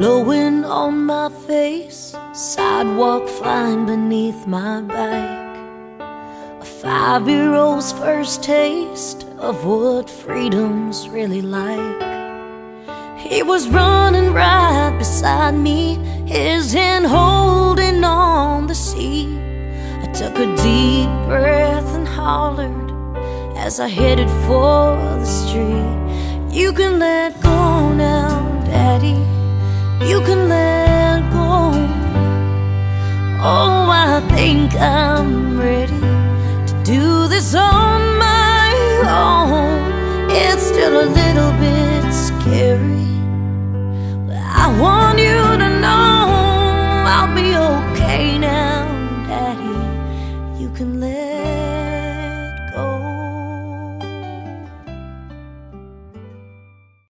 blowing on my face, sidewalk flying beneath my bike. A 5-year-old's first taste of what freedom's really like. He was running right beside me, his hand holding on the seat. I took a deep breath and hollered as I headed for the street. You can let go now, Daddy, you can let go. Oh, I think I'm ready to do this on my own. It's still a little bit scary, but I want you to know I'll be okay now, Daddy, you can let